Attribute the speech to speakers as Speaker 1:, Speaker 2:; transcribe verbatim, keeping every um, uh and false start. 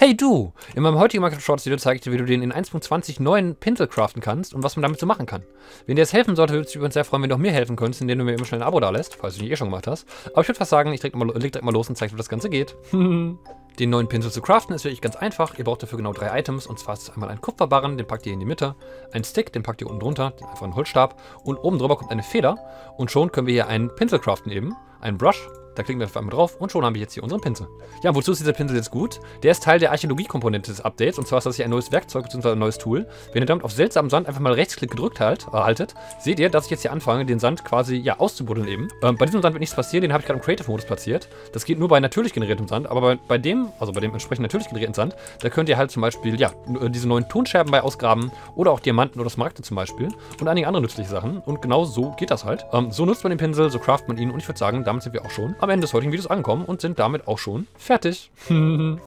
Speaker 1: Hey du! In meinem heutigen Minecraft Shorts Video zeige ich dir, wie du den in eins Punkt zwanzig neuen Pinsel craften kannst und was man damit so machen kann. Wenn dir das helfen sollte, würde ich mich übrigens sehr freuen, wenn du auch mir helfen könntest, indem du mir immer schnell ein Abo da lässt, falls du nicht eh schon gemacht hast. Aber ich würde fast sagen, ich leg direkt, mal, leg direkt mal los und zeige dir, wie das Ganze geht. Den neuen Pinsel zu craften ist wirklich ganz einfach. Ihr braucht dafür genau drei Items, und zwar ist es einmal ein Kupferbarren, den packt ihr in die Mitte, ein Stick, den packt ihr unten drunter, einfach einen Holzstab, und oben drüber kommt eine Feder, und schon können wir hier einen Pinsel craften eben, einen Brush. Da klicken wir einfach einmal drauf und schon haben wir jetzt hier unseren Pinsel. Ja, wozu ist dieser Pinsel jetzt gut? Der ist Teil der Archäologie-Komponente des Updates, und zwar ist das hier ein neues Werkzeug bzw. ein neues Tool. Wenn ihr damit auf seltsamen Sand einfach mal Rechtsklick gedrückt halt, äh, haltet, seht ihr, dass ich jetzt hier anfange, den Sand quasi ja auszubuddeln eben. Ähm, bei diesem Sand wird nichts passieren, den habe ich gerade im Creative-Modus platziert. Das geht nur bei natürlich generiertem Sand, aber bei, bei dem, also bei dem entsprechend natürlich generierten Sand, da könnt ihr halt zum Beispiel, ja, diese neuen Tonscherben bei ausgraben oder auch Diamanten oder Smaragde zum Beispiel und einige andere nützliche Sachen. Und genau so geht das halt. Ähm, so nutzt man den Pinsel, so craftet man ihn, und ich würde sagen, damit sind wir auch schon am Ende des heutigen Videos angekommen und sind damit auch schon fertig.